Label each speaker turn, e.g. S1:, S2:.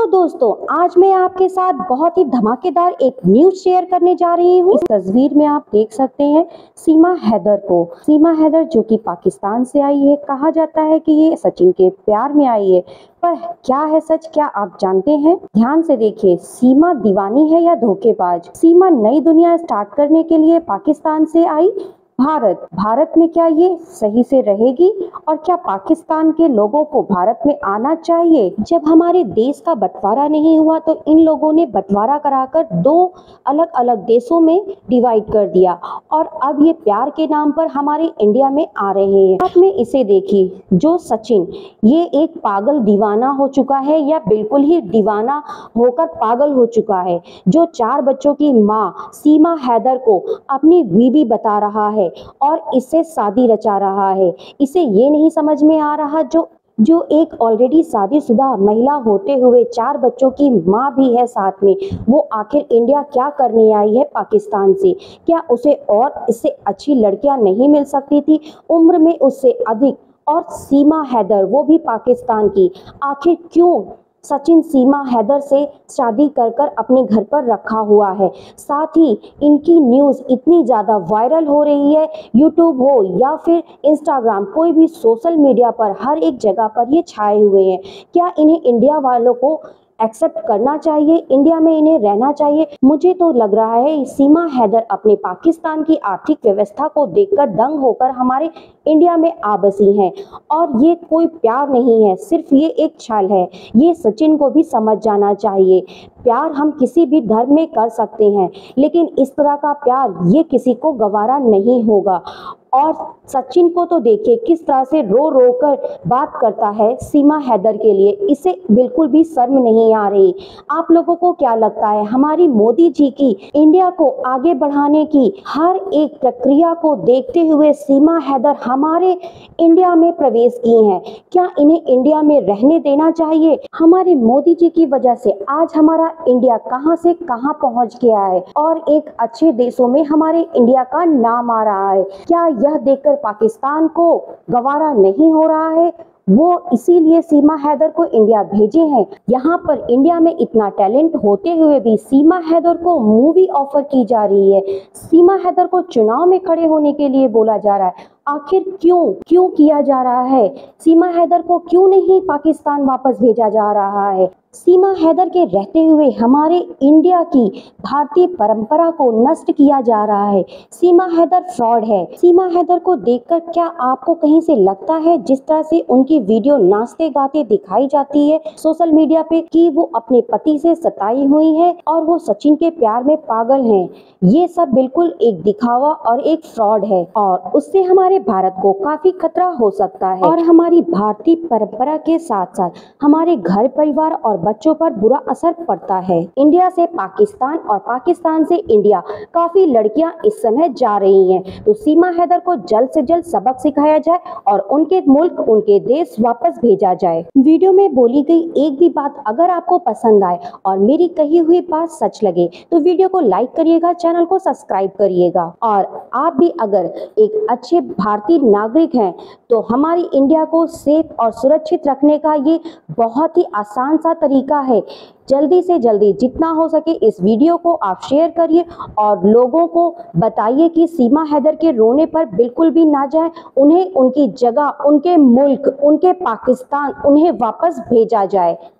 S1: तो दोस्तों आज मैं आपके साथ बहुत ही धमाकेदार एक न्यूज शेयर करने जा रही हूँ। इस तस्वीर में आप देख सकते हैं सीमा हैदर को। सीमा हैदर जो कि पाकिस्तान से आई है, कहा जाता है कि ये सचिन के प्यार में आई है, पर क्या है सच, क्या आप जानते हैं? ध्यान से देखिए, सीमा दीवानी है या धोखेबाज? सीमा नई दुनिया स्टार्ट करने के लिए पाकिस्तान से आई भारत में क्या ये सही से रहेगी? और क्या पाकिस्तान के लोगों को भारत में आना चाहिए? जब हमारे देश का बंटवारा नहीं हुआ तो इन लोगों ने बंटवारा कराकर दो अलग अलग देशों में डिवाइड कर दिया और अब ये प्यार के नाम पर हमारे इंडिया में आ रहे हैं। अब में इसे देखिए, जो सचिन ये एक पागल दीवाना हो चुका है या बिल्कुल ही दीवाना होकर पागल हो चुका है, जो 4 बच्चों की माँ सीमा हैदर को अपनी बीवी बता रहा है और इससे शादी रचा रहा है। इसे ये नहीं समझ में आ रहा जो एक ऑलरेडी शादीशुदा महिला होते हुए 4 बच्चों की माँ भी है साथ में, वो आखिर इंडिया क्या करने आई है पाकिस्तान से? क्या उसे और इससे अच्छी लड़कियां नहीं मिल सकती थी, उम्र में उससे अधिक? और सीमा हैदर वो भी पाकिस्तान की, आखिर क्यों सचिन सीमा हैदर से शादी कर कर अपने घर पर रखा हुआ है? साथ ही इनकी न्यूज़ इतनी ज़्यादा वायरल हो रही है, यूट्यूब हो या फिर इंस्टाग्राम, कोई भी सोशल मीडिया पर हर एक जगह पर ये छाए हुए हैं। क्या इन्हें इंडिया वालों को एक्सेप्ट करना चाहिए? इंडिया में इन्हें रहना चाहिए? मुझे तो लग रहा है सीमा हैदर अपने पाकिस्तान की आर्थिक व्यवस्था को देखकर दंग होकर हमारे इंडिया में आ बसी हैं और ये कोई प्यार नहीं है, सिर्फ ये एक छल है। ये सचिन को भी समझ जाना चाहिए। प्यार हम किसी भी धर्म में कर सकते हैं, लेकिन इस तरह का प्यार ये किसी को गवारा नहीं होगा। और सचिन को तो देखिए किस तरह से रो रो कर बात करता है सीमा हैदर के लिए, इसे बिल्कुल भी शर्म नहीं आ रही। आप लोगों को क्या लगता है, हमारी मोदी जी की इंडिया को आगे बढ़ाने की हर एक प्रक्रिया को देखते हुए सीमा हैदर हमारे इंडिया में प्रवेश की हैं? क्या इन्हें इंडिया में रहने देना चाहिए? हमारे मोदी जी की वजह से आज हमारा इंडिया कहां से कहां पहुंच गया है और एक अच्छे देशों में हमारे इंडिया का नाम आ रहा है। क्या यह देखकर पाकिस्तान को गवारा नहीं हो रहा है? वो इसीलिए सीमा हैदर को इंडिया भेजे हैं। यहाँ पर इंडिया में इतना टैलेंट होते हुए भी सीमा हैदर को मूवी ऑफर की जा रही है, सीमा हैदर को चुनाव में खड़े होने के लिए बोला जा रहा है। आखिर क्यों किया जा रहा है? सीमा हैदर को क्यों नहीं पाकिस्तान वापस भेजा जा रहा है? सीमा हैदर के रहते हुए हमारे इंडिया की भारतीय परंपरा को नष्ट किया जा रहा है। सीमा हैदर फ्रॉड है। सीमा हैदर को देखकर क्या आपको कहीं से लगता है, जिस तरह से उनकी वीडियो नाचते गाते दिखाई जाती है सोशल मीडिया पे, कि वो अपने पति से सताई हुई है और वो सचिन के प्यार में पागल हैं? ये सब बिल्कुल एक दिखावा और एक फ्रॉड है और उससे हमारे भारत को काफी खतरा हो सकता है और हमारी भारतीय परंपरा के साथ साथ हमारे घर परिवार और बच्चों पर बुरा असर पड़ता है। इंडिया से पाकिस्तान और पाकिस्तान से इंडिया काफी लड़कियां इस समय जा रही हैं, तो सीमा हैदर को जल्द से जल्द सबक सिखाया जाए और उनके मुल्क, उनके देश वापस भेजा जाए। वीडियो में बोली गई एक भी बात अगर आपको पसंद आए और मेरी कही हुई बात सच लगे तो वीडियो को लाइक करिएगा, चैनल को सब्सक्राइब करिएगा। और आप भी अगर एक अच्छे भारतीय नागरिक हैं तो हमारी इंडिया को सेफ और सुरक्षित रखने का ये बहुत ही आसान सा तरीका है। जल्दी से जल्दी जितना हो सके इस वीडियो को आप शेयर करिए और लोगों को बताइए कि सीमा हैदर के रोने पर बिल्कुल भी ना जाए, उन्हें उनकी जगह, उनके मुल्क, उनके पाकिस्तान, उन्हें वापस भेजा जाए।